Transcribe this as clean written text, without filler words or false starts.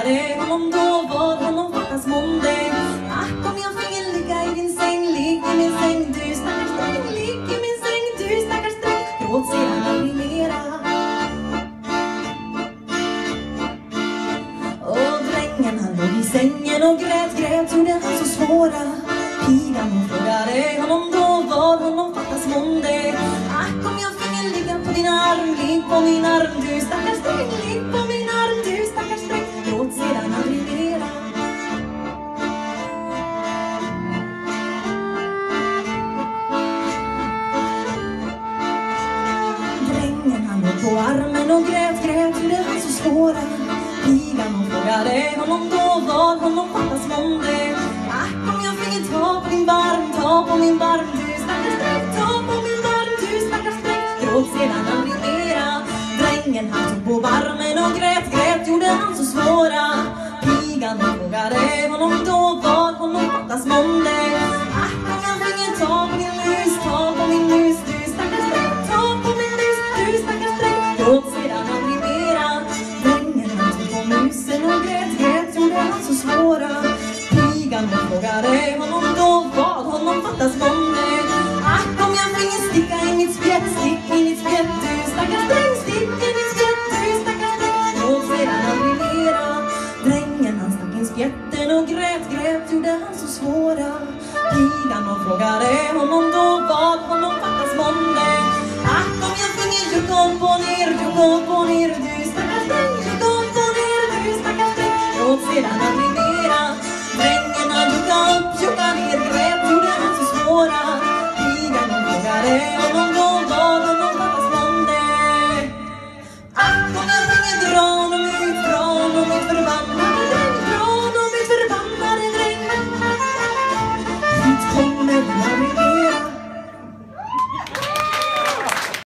frågade honom då vad honom fattas månde. Ack om jag finge ligga i din säng, ligg i min säng du stackars dräng, ligg i min säng du stackars dräng, gråt sedan aldrig mera. Och drängen han låg i sängen och grät, gjorde han så svåra. Pigan hon frågade honom då vad honom fattas månde. Ack om jag finge ligga på din arm, ligg på min arm du stackars dräng, ligg på min arm du stackars dräng, gråt sedan aldrig mera. Drängen han låg på armen och grät, gjorde han så svåra. Pigan hon frågade honom då vad honom fattas månde. Ack om jag finge ta på din barm, ta på min barm du stackars dräng, ta på min barm du stackars dräng, gråt sedan aldrig mera. Drängen han tog på barmen och grät, gjorde han så svåra. Pigan hon frågade honom då vad honom fattas månde. Ack om jag finge ta på din mus, ta på min mus du stackars dräng, ta på min mus du stackars dräng, gråt sedan aldrig mera. Drängen han tog på musen och grät, gjorde han så svåra. Pigan hon frågade honom då vad honom fattas månde. Ack om jag finge sticka i mitt spjätt, stick i mitt spjätt du stackars dräng, stick i mitt spjätt du stackars dräng, gråt sedan aldrig mera. Drängen han stack in spjätten och grät, gjorde han så svåra. Pigan hon frågade honom då vad honom fattas månde. Ack om jag finge jucka upp och ner du stackars dräng, jucka upp och ner du stackars dräng, gråt sedan aldrig mera. Drängen han jucka ner, grät, gjorde han så svåra. Pigan hon frågade honom då vad honom fattas månde. Ack om jag finge dra honom ut förbannade dräng, dra honom ut förbannade dräng. Hit kommer den